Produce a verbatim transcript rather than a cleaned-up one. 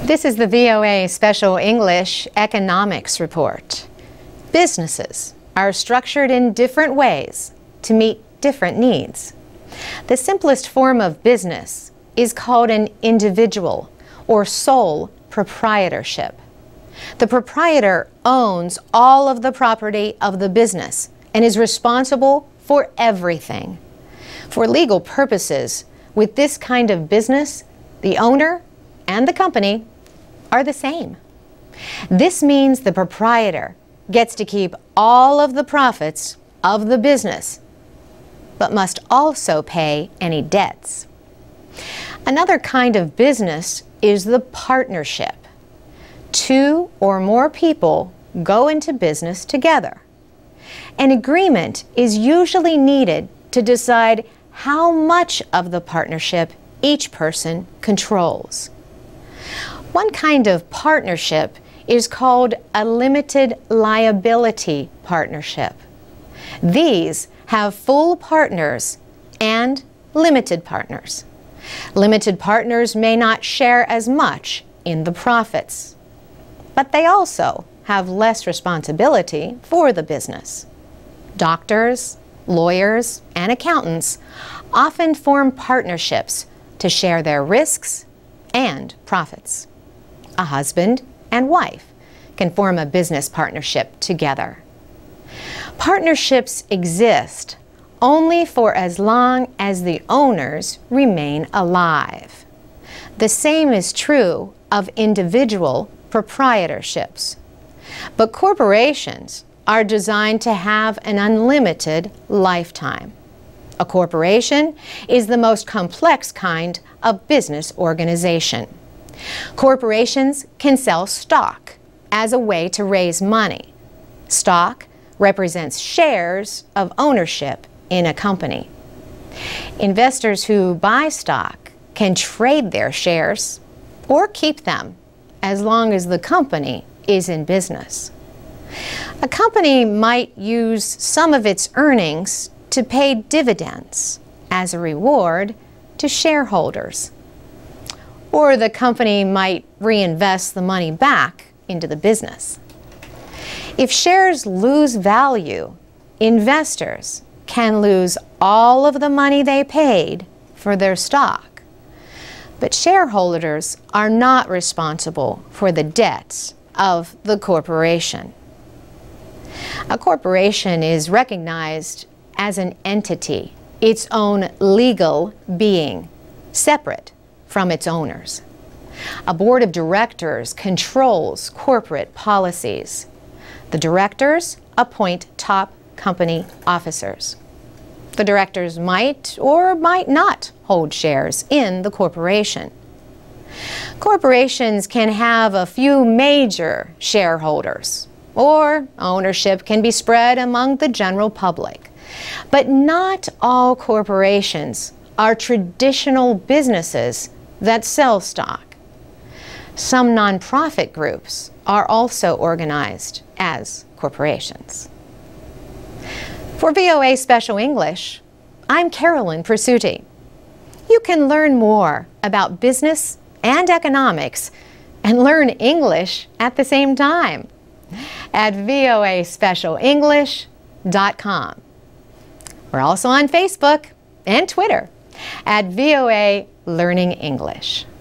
This is the V O A Special English Economics Report. Businesses are structured in different ways to meet different needs. The simplest form of business is called an individual or sole proprietorship. The proprietor owns all of the property of the business and is responsible for everything. For legal purposes, with this kind of business, the owner and the company are the same. This means the proprietor gets to keep all of the profits of the business, but must also pay any debts. Another kind of business is the partnership. Two or more people go into business together. An agreement is usually needed to decide how much of the partnership each person controls. One kind of partnership is called a limited liability partnership. These have full partners and limited partners. Limited partners may not share as much in the profits, but they also have less responsibility for the business. Doctors, lawyers, and accountants often form partnerships to share their risks and profits. A husband and wife can form a business partnership together. Partnerships exist only for as long as the owners remain alive. The same is true of individual proprietorships. But corporations are designed to have an unlimited lifetime. A corporation is the most complex kind of business organization. Corporations can sell stock as a way to raise money. Stock represents shares of ownership in a company. Investors who buy stock can trade their shares or keep them as long as the company is in business. A company might use some of its earnings to pay dividends as a reward to shareholders. Or the company might reinvest the money back into the business. If shares lose value, investors can lose all of the money they paid for their stock. But shareholders are not responsible for the debts of the corporation. A corporation is recognized as an entity, its own legal being, separate from its owners. A board of directors controls corporate policies. The directors appoint top company officers. The directors might or might not hold shares in the corporation. Corporations can have a few major shareholders, or ownership can be spread among the general public. But not all corporations are traditional businesses that sell stock. Some nonprofit groups are also organized as corporations. For V O A Special English, I'm Carolyn Persutti. You can learn more about business and economics and learn English at the same time at V O A special english dot com. We're also on Facebook and Twitter at V O A Learning English.